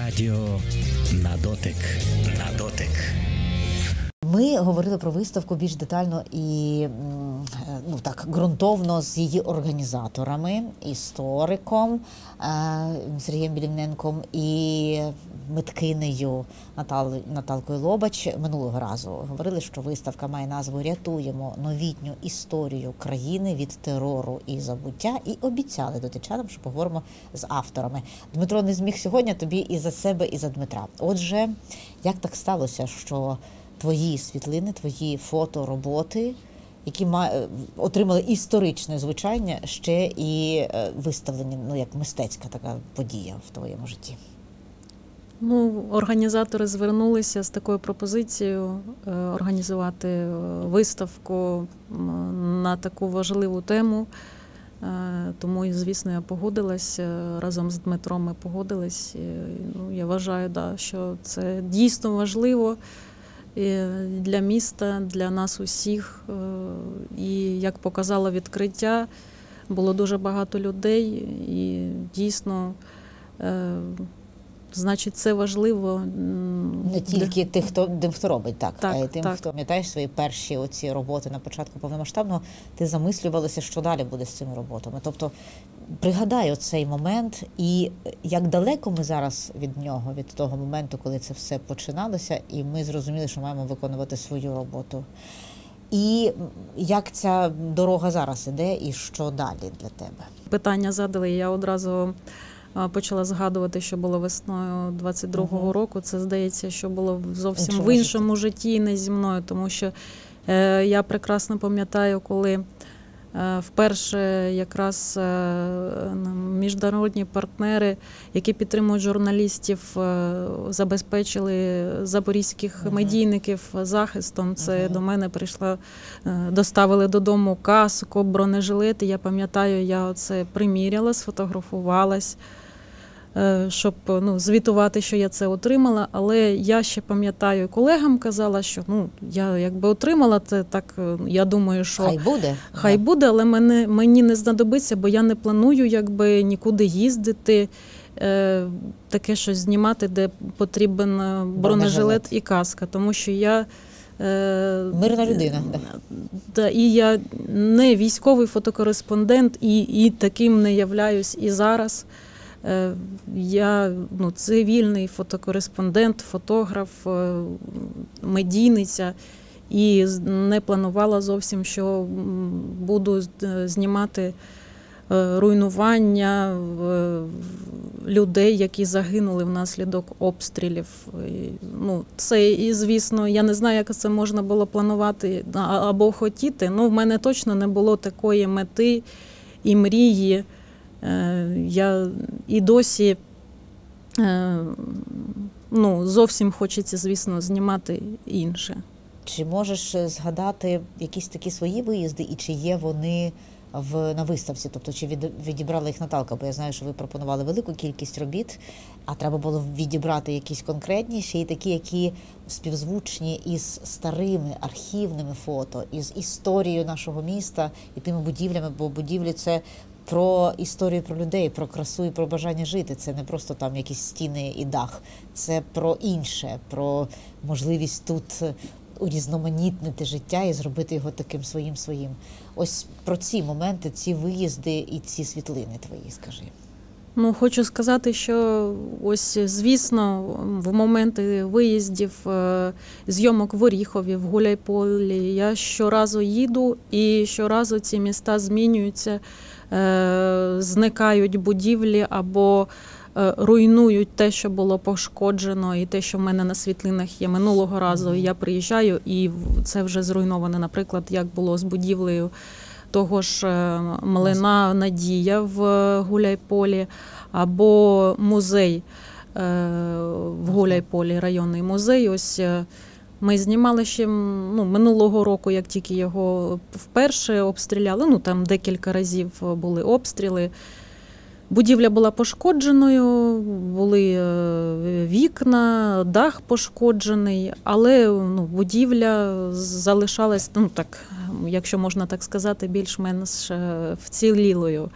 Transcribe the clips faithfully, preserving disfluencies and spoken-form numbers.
Радіо на дотик. На дотик. Ми говорили про виставку більш детально і ну, так, ґрунтовно з її організаторами, істориком Сергієм Білівненком і миткинею Натал... Наталкою Лобач минулого разу. Говорили, що виставка має назву «Рятуємо новітню історію країни від терору і забуття». І обіцяли дотичанам, що поговоримо з авторами. Дмитро не зміг сьогодні, тобі і за себе, і за Дмитра. Отже, як так сталося, що твої світлини, твої фотороботи, які отримали історичне звучання, ще і виставлені, ну, як мистецька така подія в твоєму житті? Ну, організатори звернулися з такою пропозицією організувати виставку на таку важливу тему. Тому, звісно, я погодилась, разом з Дмитром ми погодились. Ну, я вважаю, да, що це дійсно важливо для міста, для нас усіх. І, як показало відкриття, було дуже багато людей, і дійсно, значить, це важливо. Не тільки для... тих, хто, тим, хто робить, так, так а й тим, так. хто пам'ятаєш свої перші оці роботи на початку повномасштабного, ти замислювалася, що далі буде з цими роботами. Тобто, пригадай оцей момент, і як далеко ми зараз від нього, від того моменту, коли це все починалося, і ми зрозуміли, що маємо виконувати свою роботу. І як ця дорога зараз іде, і що далі для тебе? Питання задали, я одразу почала згадувати, що було весною двадцять другого uh-huh. року. Це, здається, що було зовсім іншому в іншому житті. житті, не зі мною. Тому що е, я прекрасно пам'ятаю, коли е, вперше якраз е, міжнародні партнери, які підтримують журналістів, е, забезпечили запорізьких uh-huh. медійників захистом. Це uh-huh. до мене прийшла, е, доставили додому каску, бронежилети. Я пам'ятаю, я оце приміряла, сфотографувалась, щоб, ну, звітувати, що я це отримала. Але я ще пам'ятаю, колегам казала, що, ну, я якби отримала це, так, я думаю, що хай буде, хай буде, але мене, мені не знадобиться, бо я не планую якби нікуди їздити, е, таке щось знімати, де потрібен бронежилет, бронежилет і каска, тому що я мирна людина. Да, і я не військовий фотокореспондент, і, і таким не являюсь і зараз. Я, ну, цивільний фотокореспондент, фотограф, медійниця, і не планувала зовсім, що буду знімати руйнування людей, які загинули внаслідок обстрілів. Ну, це, і, звісно, я не знаю, як це можна було планувати або хотіти. Ну, в мене точно не було такої мети і мрії. Я і досі, ну, зовсім хочеться, звісно, знімати інше. Чи можеш згадати якісь такі свої виїзди, і чи є вони в, на виставці? Тобто, чи від, відібрала їх Наталка? Бо я знаю, що ви пропонували велику кількість робіт, а треба було відібрати якісь конкретні, ще й такі, які співзвучні із старими архівними фото, із історією нашого міста і тими будівлями, бо будівлі – це про історію, про людей, про красу і про бажання жити. Це не просто там якісь стіни і дах. Це про інше, про можливість тут урізноманітнити життя і зробити його таким своїм-своїм. Ось про ці моменти, ці виїзди і ці світлини твої, скажи. Ну, хочу сказати, що ось, звісно, в моменти виїздів, зйомок в Оріхові, в Гуляйполі, я щоразу їду, і щоразу ці міста змінюються, зникають будівлі або руйнують те, що було пошкоджено, і те, що в мене на світлинах є. Минулого разу я приїжджаю, і це вже зруйновано. Наприклад, як було з будівлею того ж млина «Надія» в Гуляйполі, або музей в Гуляйполі, районний музей. Ось ми знімали ще, ну, минулого року, як тільки його вперше обстріляли, ну, там декілька разів були обстріли. Будівля була пошкодженою, були вікна, дах пошкоджений, але, ну, будівля залишалась, ну, так, якщо можна так сказати, більш-менш вцілілою.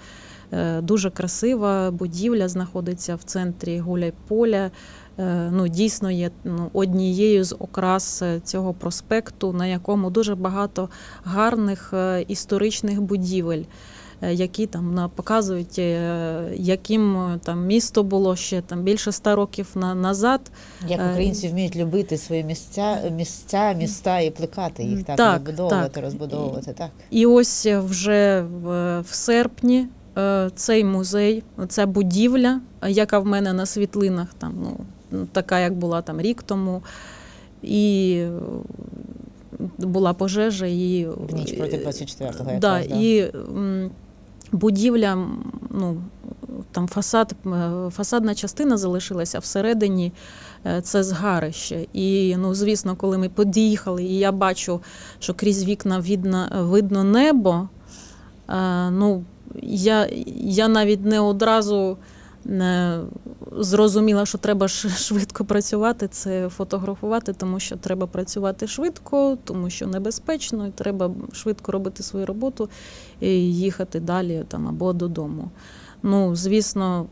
Дуже красива будівля, знаходиться в центрі Гуляйполя. Ну, дійсно є ну, однією з окрас цього проспекту, на якому дуже багато гарних історичних будівель, які там показують, яким там місто було ще там більше ста років на, назад. Як українці вміють любити свої місця, місця, міста і плекати їх, так, так розбудовувати, так. розбудовувати, так. І ось вже в, в серпні цей музей, ця будівля, яка в мене на світлинах там, ну, така, як була там рік тому, і була пожежа. І, в ніч проти двадцять четвертого. Да, якраз, да. і будівля, ну, там фасад, фасадна частина залишилася, всередині це згарище. І, ну, звісно, коли ми під'їхали, і я бачу, що крізь вікна видно, видно небо, ну, я, я навіть не одразу не зрозуміла, що треба швидко працювати, це фотографувати, тому що треба працювати швидко, тому що небезпечно, і треба швидко робити свою роботу і їхати далі там, або додому. Ну, звісно,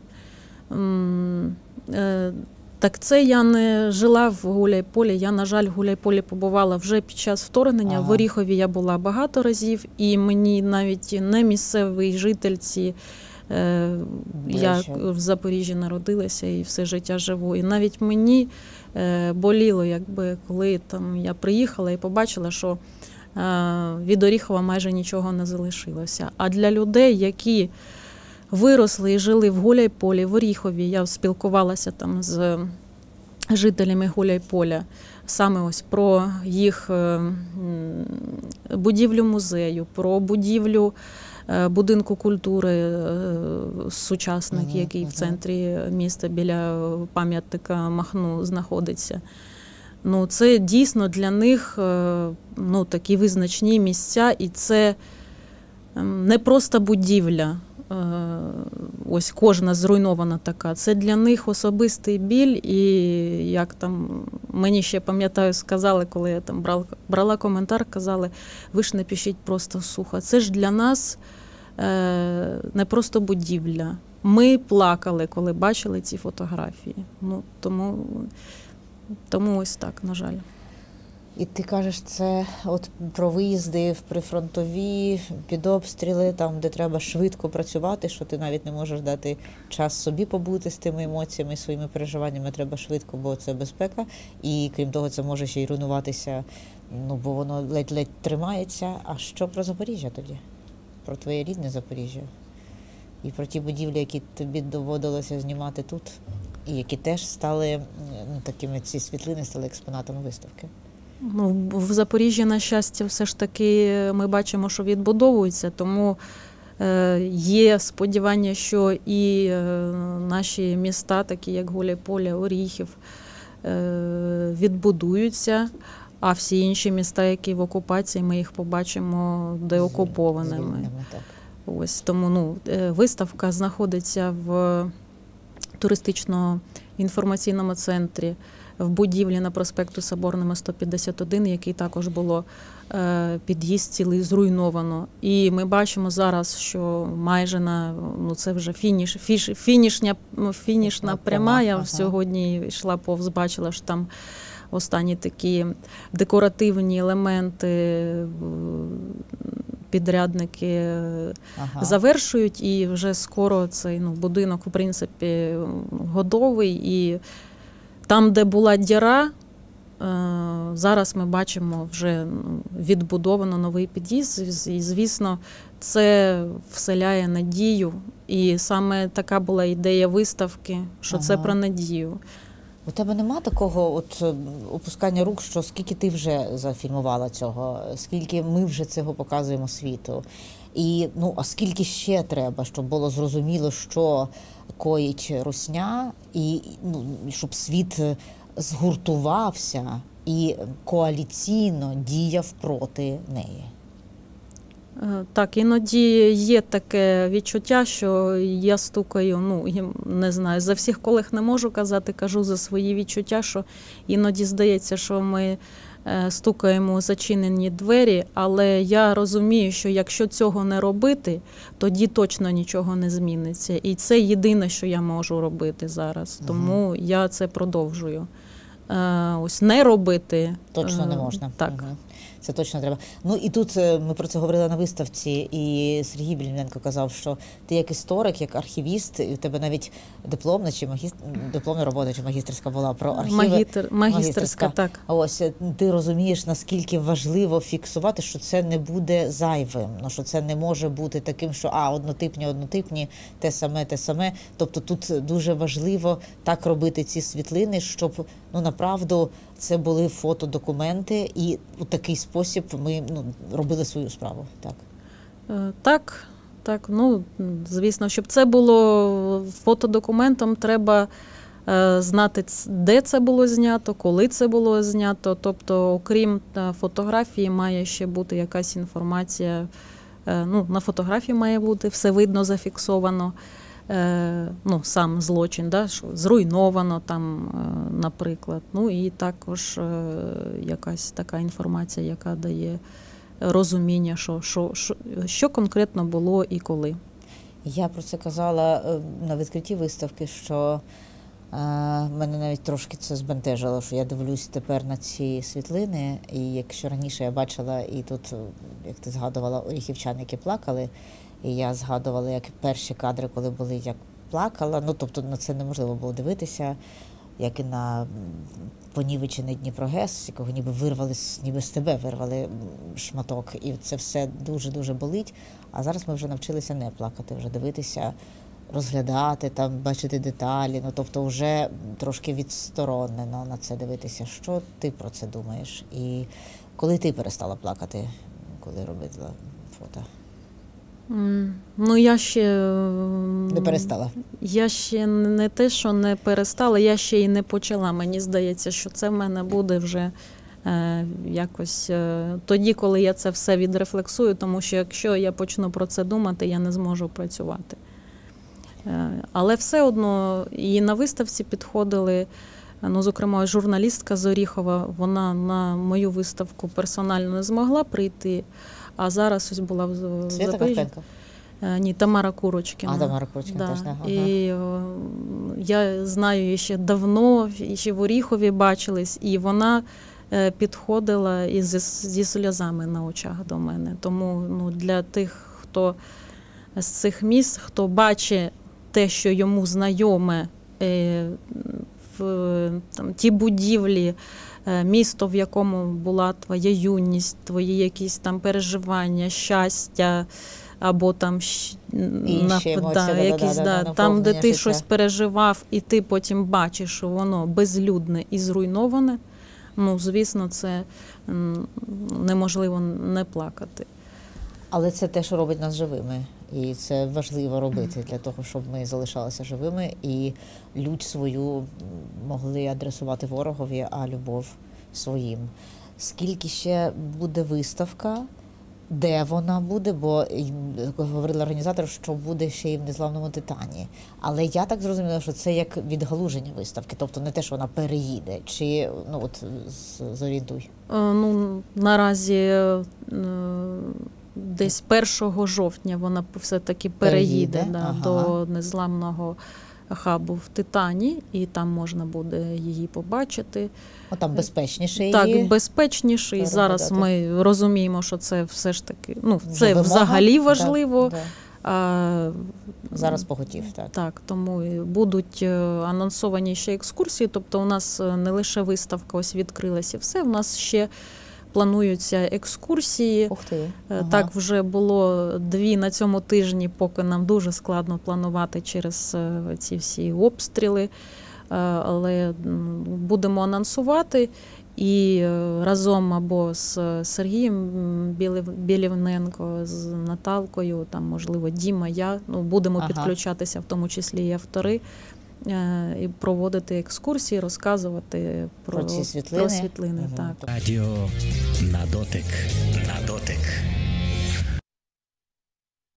так це я не жила в Гуляйполі. Я, на жаль, в Гуляйполі побувала вже під час вторгнення. Ага. В Оріхові я була багато разів, і мені навіть не місцевий жительці, я в Запоріжжі народилася і все життя живу. І навіть мені боліло, якби, коли там я приїхала і побачила, що від Оріхова майже нічого не залишилося. А для людей, які виросли і жили в Гуляйполі, в Оріхові, я спілкувалася там з жителями Гуляйполя, саме ось про їх будівлю музею, про будівлю будинку культури сучасник, uh-huh, який uh-huh. в центрі міста біля пам'ятника Махну знаходиться. Ну, це дійсно для них ну, такі визначні місця, і це не просто будівля, ось кожна зруйнована така. Це для них особистий біль, і як там мені ще, пам'ятаю, сказали, коли я там брала, брала коментар, казали, ви ж не пишіть просто сухо. Це ж для нас е, не просто будівля. Ми плакали, коли бачили ці фотографії. Ну, тому, тому ось так, на жаль. І ти кажеш, це от про виїзди в прифронтові, під обстріли, там, де треба швидко працювати, що ти навіть не можеш дати час собі побути з тими емоціями, своїми переживаннями, треба швидко, бо це безпека. І крім того, це може ще й руйнуватися, ну, бо воно ледь-ледь тримається. А що про Запоріжжя тоді? Про твоє рідне Запоріжжя? І про ті будівлі, які тобі доводилося знімати тут, і які теж стали, ну, такими, ці світлини стали експонатами виставки? Ну, в Запоріжжі, на щастя, все ж таки ми бачимо, що відбудовується, тому е, є сподівання, що і е, наші міста, такі як Гуляйполе, Оріхів, е, відбудуються, а всі інші міста, які в окупації, ми їх побачимо деокупованими. Ось, тому ну, виставка знаходиться в туристично-інформаційному центрі в будівлі на проспекту Соборному сто п'ятдесят один, який також було е, під'їзд цілий зруйновано. І ми бачимо зараз, що майже на, ну це вже фініш, фіш, фінішня, фінішна пряма. Я ага. сьогодні йшла повз, бачила, що там останні такі декоративні елементи підрядники ага. завершують, і вже скоро цей ну, будинок, в принципі, готовий. І там, де була діра, зараз ми бачимо вже відбудовано новий під'їзд. І, звісно, це вселяє надію. І саме така була ідея виставки, що ага. це про надію. У тебе нема такого от опускання рук, що скільки ти вже зафільмувала цього, скільки ми вже цього показуємо світу? І, ну, а скільки ще треба, щоб було зрозуміло, що коїть русня, і ну, щоб світ згуртувався і коаліційно діяв проти неї? Так, іноді є таке відчуття, що я стукаю, ну, не знаю, за всіх колег не можу казати, кажу за свої відчуття, що іноді здається, що ми стукаємо у зачинені двері, але я розумію, що якщо цього не робити, тоді точно нічого не зміниться. І це єдине, що я можу робити зараз, тому угу. я це продовжую. Ось не робити. Точно не можна. Так. Угу. Це точно треба. Ну і тут ми про це говорили на виставці, і Сергій Білівненко казав, що ти як історик, як архівіст, і у тебе навіть дипломна чи магістр... дипломна робота чи магістерська була про архіви. Магістр... Магістерська, так. Ось ти розумієш, наскільки важливо фіксувати, що це не буде зайвим, ну, що це не може бути таким, що а, однотипні, однотипні, те саме, те саме. Тобто тут дуже важливо так робити ці світлини, щоб, ну, направду, це були фотодокументи, і у такий спосіб ми, ну, робили свою справу. Так, так, так. Ну, звісно, щоб це було фотодокументом, треба е, знати, де це було знято, коли це було знято. Тобто, окрім фотографії, має ще бути якась інформація. Е, ну, на фотографії має бути все видно, зафіксовано. Ну, сам злочин, да, що зруйновано там, наприклад. Ну і також якась така інформація, яка дає розуміння, що, що, що, що конкретно було і коли. Я про це казала на відкритті виставки, що е, мене навіть трошки це збентежило, що я дивлюсь тепер на ці світлини, і якщо раніше я бачила, і тут, як ти згадувала, оріхівчан, які плакали, і я згадувала, як перші кадри, коли були, як плакала. Ну, тобто на це неможливо було дивитися, як і на понівечений Дніпрогес, якого ніби вирвали, ніби з тебе вирвали шматок. І це все дуже-дуже болить. А зараз ми вже навчилися не плакати, вже дивитися, розглядати, там, бачити деталі. Ну, тобто вже трошки відсторонено на це дивитися. Що ти про це думаєш? І коли ти перестала плакати, коли робила фото? Ну, я ще... Не перестала? Я ще не те, що не перестала, я ще і не почала. Мені здається, що це в мене буде вже е, якось е, тоді, коли я це все відрефлексую, тому що якщо я почну про це думати, я не зможу працювати. Е, але все одно і на виставці підходили, ну, зокрема, журналістка з Оріхова, вона на мою виставку персонально не змогла прийти, а зараз ось була в Запоріжжі. Ні, Тамара Курочкіна. А, Тамара Курочкіна да. теж, ага. І о, я знаю її ще давно, ще в Оріхові бачились, і вона е, підходила із, зі сльозами на очах до мене. Тому, ну, для тих, хто з цих міст, хто бачить те, що йому знайоме, е, в там, ті будівлі, місто, в якому була твоя юність, твої якісь там переживання, щастя, або там Інші емоції, да, да, якісь, да, да, да, там, де ти життя. щось переживав, і ти потім бачиш, що воно безлюдне і зруйноване, ну, звісно, це неможливо не плакати. Але це те, що робить нас живими. І це важливо робити для того, щоб ми залишалися живими і лють свою могли адресувати ворогові, а любов своїм. Скільки ще буде виставка, де вона буде, бо говорили організатори, що буде ще й в Незламному Титані. Але я так зрозуміла, що це як відгалуження виставки, тобто не те, що вона переїде, чи, ну, от, зорієнтуй. Ну, наразі десь першого жовтня вона все-таки переїде, переїде? Да, ага. до Незламного хабу в Титані, і там можна буде її побачити. О, там безпечніше її? Так, безпечніше, і зараз ми розуміємо, що це все ж таки, ну, це вимога? Взагалі важливо. Да, да. А, зараз поготів, так. Так, тому будуть анонсовані ще екскурсії, тобто у нас не лише виставка ось відкрилася і все, у нас ще плануються екскурсії. Ух ти. Ага. Так, вже було дві на цьому тижні, поки нам дуже складно планувати через ці всі обстріли. Але будемо анонсувати і разом або з Сергієм Білівненко, з Наталкою, там, можливо, Діма, я, ну, будемо ага. підключатися, в тому числі і автори, і проводити екскурсії, розказувати про, про ці світлини. Про світлини угу. так. Радіо на дотик.